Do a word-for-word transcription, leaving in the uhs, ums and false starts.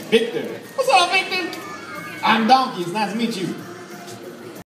Victor. What's up, Victor? I'm Donkey. It's nice to meet you.